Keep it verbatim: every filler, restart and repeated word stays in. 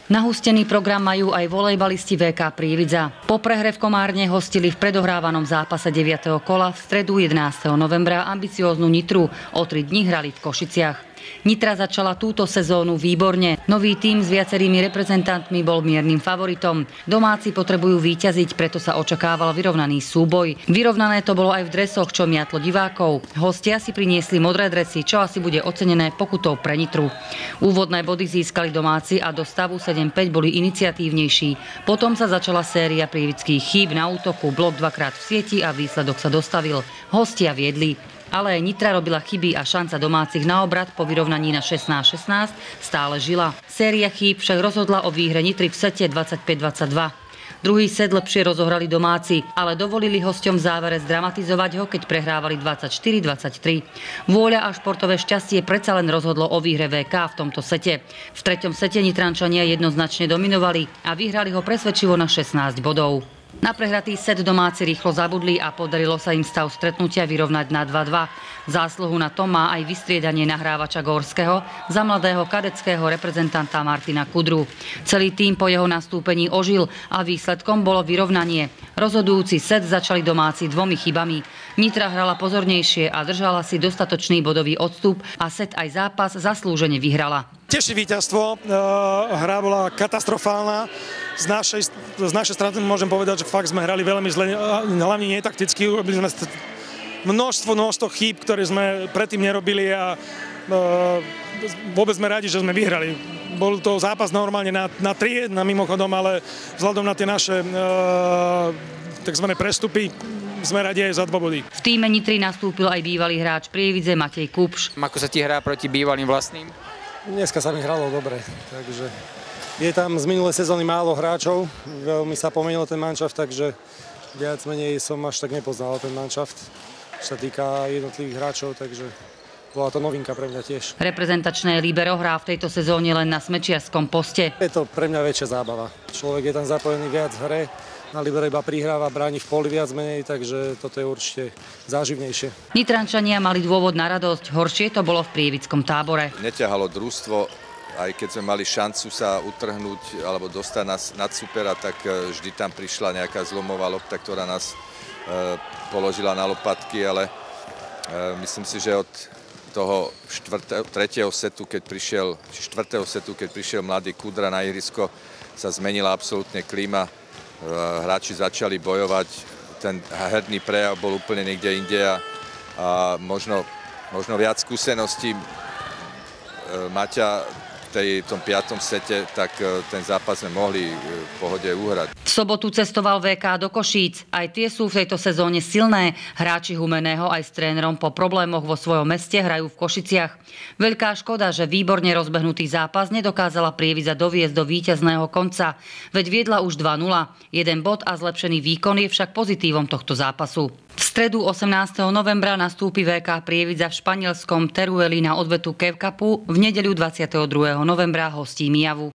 Nahustený program majú aj volejbalisti vé ká Prievidza. Po prehre v Komárne hostili v predohrávanom zápase deviateho kola v stredu jedenásteho novembra ambicióznu Nitru. O tri dni hrali v Košiciach. Nitra začala túto sezónu výborne. Nový tím s viacerými reprezentantmi bol miernym favoritom. Domáci potrebujú víťaziť, preto sa očakával vyrovnaný súboj. Vyrovnané to bolo aj v dresoch, čo miatlo divákov. Hostia si priniesli modré dresy, čo asi bude ocenené pokutou pre Nitru. Úvodné body získali domáci a do stavu sedem päť boli iniciatívnejší. Potom sa začala séria prievidských chýb na útoku, blok dvakrát v sieti a výsledok sa dostavil. Hostia viedli. Ale Nitra robila chyby a šanca domácich na obrat po vyrovnaní na šestnásť šestnásť stále žila. Séria chýb však rozhodla o výhre Nitry v sete dvadsaťpäť dvadsaťdva. Druhý set lepšie rozohrali domáci, ale dovolili hosťom v závere zdramatizovať ho, keď prehrávali dvadsaťštyri dvadsaťtri. Vôľa a športové šťastie predsa len rozhodlo o výhre vé ká v tomto sete. V treťom sete Nitrančania jednoznačne dominovali a vyhrali ho presvedčivo na šestnásť bodov. Na prehratý set domáci rýchlo zabudli a podarilo sa im stav stretnutia vyrovnať na dva dva. Zásluhu na to má aj vystriedanie nahrávača Górskeho za mladého kadeckého reprezentanta Martina Kudru. Celý tím po jeho nastúpení ožil a výsledkom bolo vyrovnanie. Rozhodujúci set začali domáci dvomi chybami. Nitra hrala pozornejšie a držala si dostatočný bodový odstup a set aj zápas zaslúžene vyhrala. Teší víťazstvo, hra bola katastrofálna. Z našej, z našej strany môžem povedať, že fakt sme hrali veľmi zle, hlavne netakticky. Robili sme množstvo, množstvo chýb, ktoré sme predtým nerobili a vôbec sme radi, že sme vyhrali. Bol to zápas normálne na, na tri jedna mimochodom, ale vzhľadom na tie naše tzv. Prestupy sme radi aj za dva body. V tíme Nitry nastúpil aj bývalý hráč Prievidze Matej Kupš. Ako sa ti hrá proti bývalým vlastným? Dneska sa mi hralo dobre, takže je tam z minulej sezóny málo hráčov, veľmi sa pomenil ten manšaft, takže viac menej som až tak nepoznal ten manšaft, čo sa týka jednotlivých hráčov, takže bola to novinka pre mňa tiež. Reprezentačné líbero hrá v tejto sezóne len na smečiarskom poste. Je to pre mňa väčšia zábava. Človek je tam zapojený viac v hre, na libero iba prihráva, bráni v poli viac menej, takže toto je určite záživnejšie. Nitrančania mali dôvod na radosť, horšie to bolo v prievickom tábore. Neťahalo družstvo, aj keď sme mali šancu sa utrhnúť alebo dostať nás nad supera, tak vždy tam prišla nejaká zlomová lopta, ktorá nás e, položila na lopatky, ale e, myslím si, že od toho štvrtého, tretieho setu, keď prišiel, štvrtého setu, keď prišiel mladý Kudra na ihrisko, sa zmenila absolútne klíma. Hráči začali bojovať, ten herný prejav bol úplne niekde inde a, a možno, možno viac skúseností Maťa v tom piatom sete, tak ten zápas sme mohli v pohode uhrať. V sobotu cestoval vé ká do Košíc. Aj tie sú v tejto sezóne silné. Hráči Humenného aj s trénerom po problémoch vo svojom meste hrajú v Košiciach. Veľká škoda, že výborne rozbehnutý zápas nedokázala Prievidza doviesť do víťazného konca. Veď viedla už dva nula. Jeden bod a zlepšený výkon je však pozitívom tohto zápasu. V stredu osemnásteho novembra nastúpi vé ká Prievidza v španielskom Terueli na odvetu Kev Cupu, v nedeľu dvadsiateho druhého novembra hostí Mijavu.